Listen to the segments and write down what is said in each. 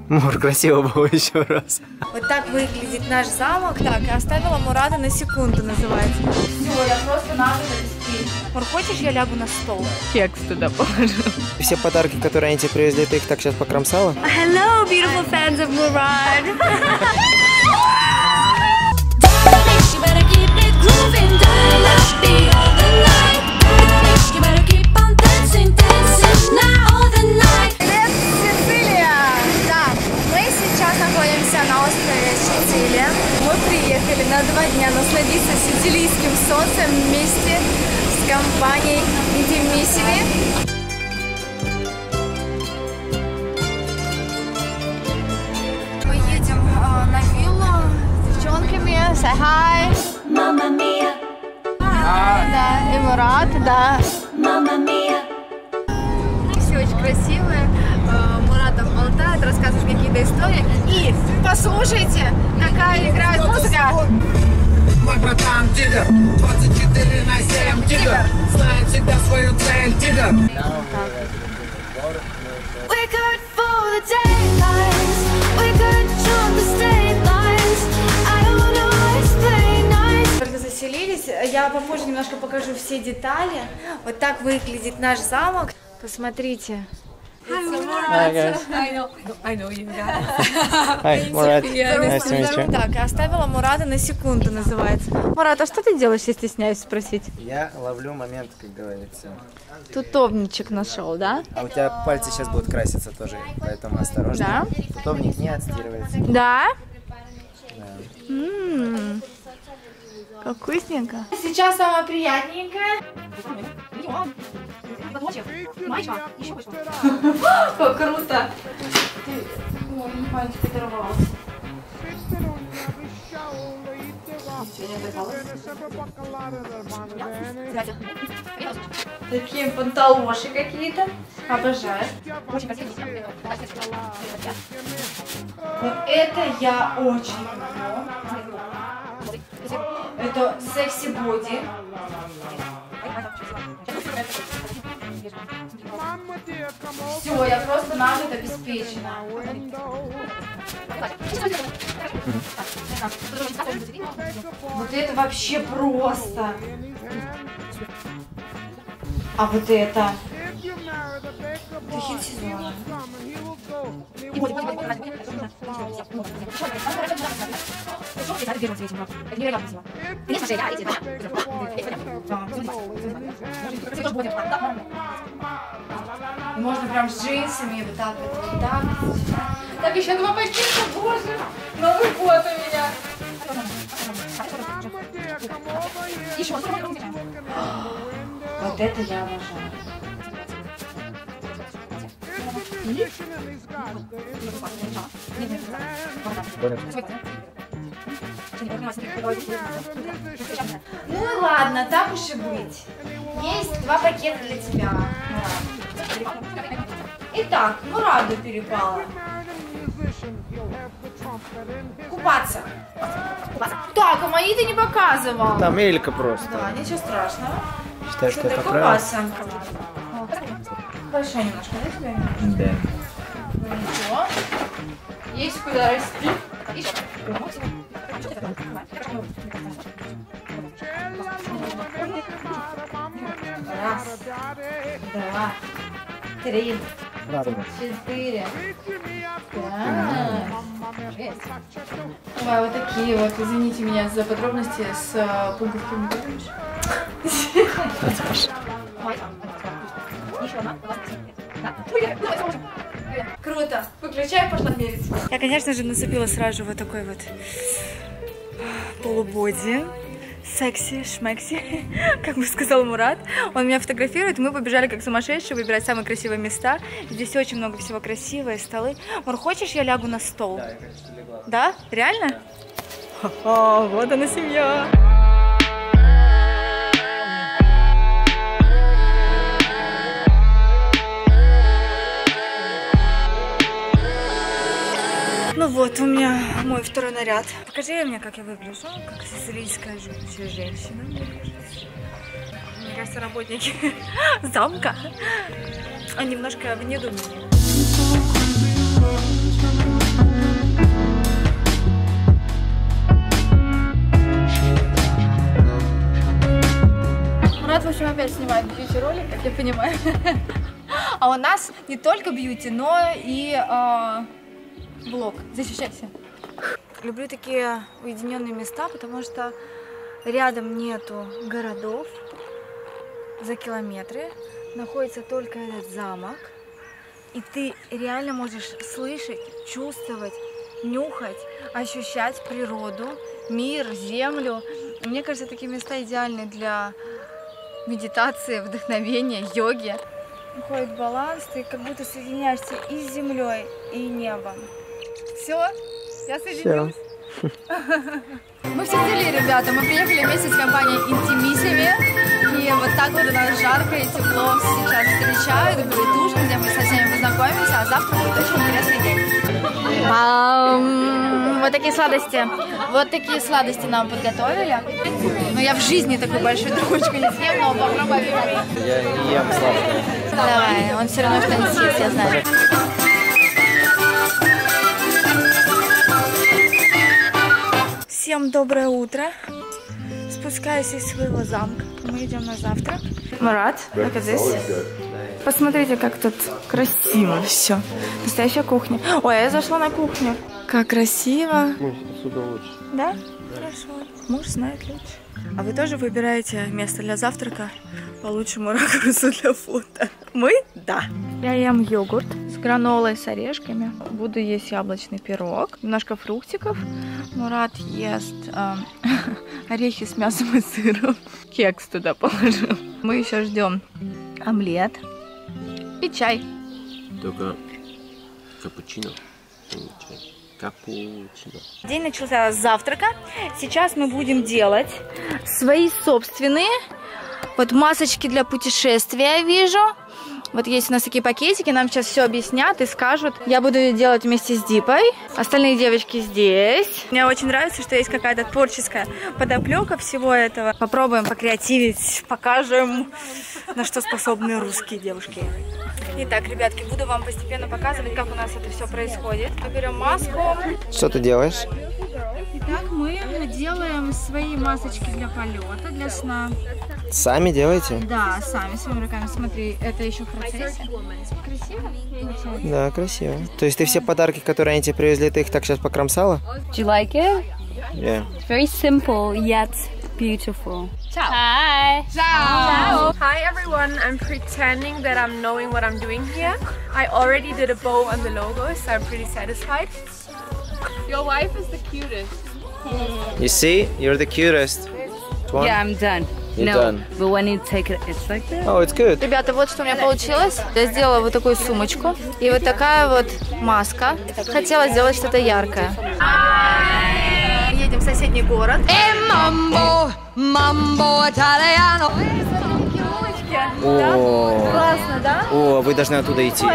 Мур, красиво было еще раз. Вот так выглядит наш замок. Так, я оставила Мурада на секунду, называется. Все, я просто надо спить. Мур, хочешь, я лягу на стол? Кекс туда положу. Все подарки, которые они тебе привезли, ты их так сейчас покромсала? Hello, beautiful fans of Murad. На 2 дня насладиться сицилийским солнцем вместе с компанией Интимиссими. Мы едем на виллу с девчонками. Say hi. Мама Мия. Да, и Мурад, да. Мама Мия. Все очень красивые. Мурад там болтает, рассказывает какие-то истории. И послушайте, какая играет музыка. Мой братан Тигр, 24/7 Тигр, знает всегда свою цель Тигр. Только заселились, я попозже немножко покажу все детали. Вот так выглядит наш замок. Посмотрите. Hi guys. I know you guys. Hi, Мурад. Nice to meet you. Так, я оставила Мурада на секунду, называется. Мурад, а что ты делаешь, если стесняюсь спросить? Я ловлю момент, как говорится. Тутовничек нашел, да? А у тебя пальцы сейчас будут краситься тоже, поэтому осторожно. Да. Тутовник не отстирывается. Да? Да. Как вкусненько. Сейчас самое приятненькое. Как круто! Ой, не понимаю, ты оторвался. Такие панталоши какие-то. Обожаю. Вот это я очень люблю. Это секси-боди. Все, я просто нажит обеспечена. Вот это вообще просто. А вот это хит сезона. И можно прям с джинсами, вот так вот так. Так, еще 2 пакета, боже. Новый год у меня. Вот это я обожаю. Ну и ладно, так уж и быть. Есть 2 пакета для тебя. Итак, Мураду перепало. Купаться. Так, а мои ты не показывал. Там Элька просто. Да, ничего страшного. Считаю, что это купаться. Большая немножко, да, тебе? Да. Ну ничего. Есть куда расти. Раз, 2, 3, 4, 5, 6. Ой, вот такие вот. Извините меня за подробности с пунктовым. Круто. Выключай, пошла мерить. Я, конечно же, нацепила сразу же вот такой вот полубоди. Секси, шмекси, как бы сказал Мурад. Он меня фотографирует, мы побежали как сумасшедшие выбирать самые красивые места. Здесь очень много всего красивого, столы. Мур, хочешь, я лягу на стол? Да, я, конечно, легла. Да? Реально? Ха-ха, вот она семья. Ну вот, у меня мой второй наряд. Покажи мне, как я выгляжу, как сицилийская женщина. Мне кажется, работники замка немножко в недоумении. в общем, опять снимают бьюти-ролик, как я понимаю. А у нас не только бьюти, но и влог. Защищайся. Люблю такие уединенные места, потому что рядом нету городов. За километры находится только этот замок. И ты реально можешь слышать, чувствовать, нюхать, ощущать природу, мир, землю. И мне кажется, такие места идеальны для медитации, вдохновения, йоги. Находит баланс, ты как будто соединяешься и с землей, и небом. Все, я соединилась. Мы все цели, ребята. Мы приехали вместе с компанией Intimissimi. И вот так вот у нас жарко и тепло сейчас встречают. Будет ужин, где мы со всеми познакомимся. А завтра будет очень интересный день. Вот такие сладости. Вот такие сладости нам подготовили. Но я в жизни такую большую трубочку не съем, но попробуем. Я не ем сладкое. Давай, он все равно что-нибудь съест, я знаю. Всем доброе утро. Спускаюсь из своего замка. Мы идем на завтрак. Мурат, как здесь? Посмотрите, как тут красиво все. Настоящая кухня. Ой, я зашла на кухню. Как красиво. Отсюда лучше. Да? Хорошо. Муж знает лучше. А вы тоже выбираете место для завтрака по лучшему ракурсу для фото? Мы? Да. Я ем йогурт с гранолой, с орешками. Буду есть яблочный пирог. Немножко фруктиков. Мурат ест орехи с мясом и сыром. Кекс туда положил. Мы еще ждем омлет и чай. Только капучино. Чай. Капучино. День начался с завтрака. Сейчас мы будем делать свои собственные вот масочки для путешествия, я вижу. Вот есть у нас такие пакетики, нам сейчас все объяснят и скажут. Я буду ее делать вместе с Дипой. Остальные девочки здесь. Мне очень нравится, что есть какая-то творческая подоплека всего этого. Попробуем покреативить, покажем, на что способны русские девушки. Итак, ребятки, буду вам постепенно показывать, как у нас это все происходит. Мы берем маску. Что ты делаешь? Итак, мы делаем свои масочки для полета, для сна. Сами делаете? Да, сами, своими руками. Смотри, это еще в процессе. Красиво? Да, красиво. То есть ты все подарки, которые они тебе привезли, ты их так сейчас покромсала? Do you like it? Yeah. It's very simple yet beautiful. Ciao. Hi. Ciao. Hi everyone, I'm pretending that I'm knowing what I'm doing here. I already did a bow on the logo, so I'm pretty satisfied. Your wife is the cutest. You see? You're the cutest. One? Yeah, I'm done. You're no, done. but when you take it, it's like that. Oh, it's good. Ребята, вот что у меня получилось. Я сделала вот такую сумочку и вот такая вот маска. Хотела сделать что-то яркое. Едем в соседний город. О, Классно, да? О, вы должны оттуда идти.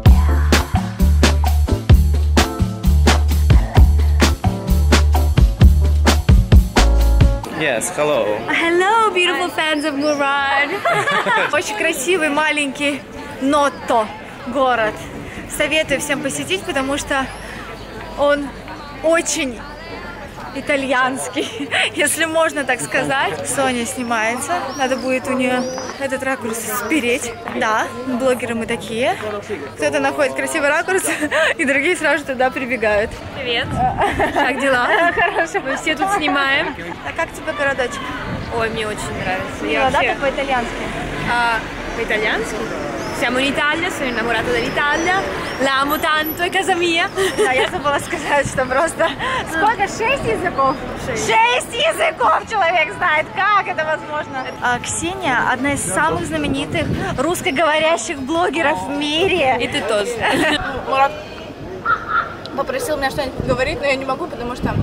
Yes, hello. Hello, beautiful fans of Murad. Очень красивый, маленький Нотто город. Советую всем посетить, потому что он очень итальянский, если можно так сказать. Соня снимается, надо будет у нее этот ракурс спереть. Да, блогеры мы такие. Кто-то находит красивый ракурс, и другие сразу туда прибегают. Привет. Как дела? Хорошо. Мы все тут снимаем. А как тебе городочек? Ой, мне очень нравится. Мило, да, так по-итальянски? По-итальянски? Siamo in Italia, sono innamorata dell'Italia, la amo tanto, è casa mia. Да, я забыла сказать, что просто... Сколько? 6 языков? 6 языков человек знает! Как это возможно? Ксения одна из самых знаменитых русскоговорящих блогеров в мире. И ты тоже. Мурат попросил меня что-нибудь говорить, но я не могу, потому что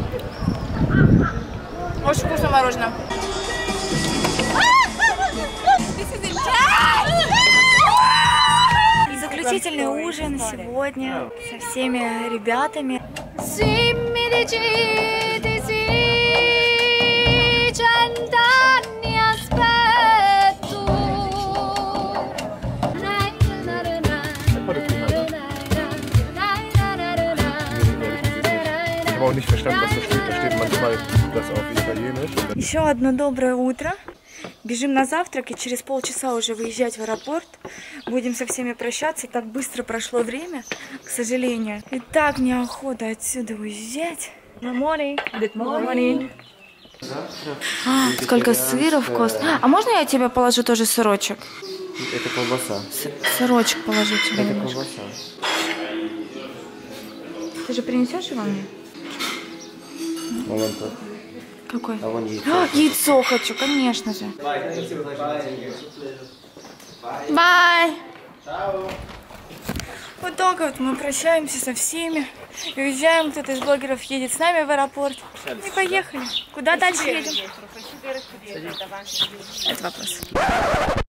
очень вкусное мороженое. Заключительный ужин сегодня со всеми ребятами. auch nicht verstanden, was da steht. Da steht manchmal das auf Italienisch. Еще одно доброе утро. Бежим на завтрак и через полчаса уже выезжать в аэропорт. Будем со всеми прощаться. Так быстро прошло время, к сожалению. И так неохота отсюда уезжать. Good morning. Good morning. Сколько сыра вкусно. А можно я тебе положу тоже сырочек? Это колбаса. Сырочек положу тебе. Это немножко. колбаса. Ты же принесешь его мне? А вон тот. Какой? А вон яйцо. Яйцо хочу, конечно же. Bye. Вот так вот мы прощаемся со всеми. И уезжаем, кто-то из блогеров едет с нами в аэропорт. И поехали. Куда дальше едем? Это вопрос.